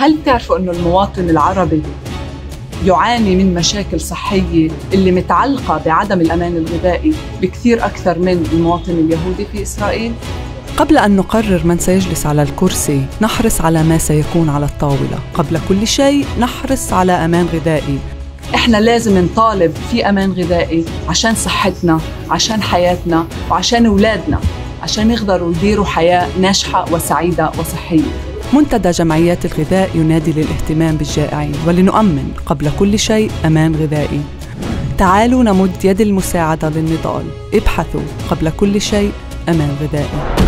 هل بتعرفوا أنه المواطن العربي يعاني من مشاكل صحية اللي متعلقة بعدم الأمان الغذائي بكثير أكثر من المواطن اليهودي في إسرائيل؟ قبل أن نقرر من سيجلس على الكرسي نحرص على ما سيكون على الطاولة. قبل كل شيء نحرص على أمان غذائي. إحنا لازم نطالب في أمان غذائي عشان صحتنا، عشان حياتنا، وعشان أولادنا، عشان يقدروا يديروا حياة ناجحة وسعيدة وصحية. منتدى جمعيات الغذاء ينادي للاهتمام بالجائعين ولنؤمن قبل كل شيء أمان غذائي. تعالوا نمد يد المساعدة للنضال. ابحثوا قبل كل شيء أمان غذائي.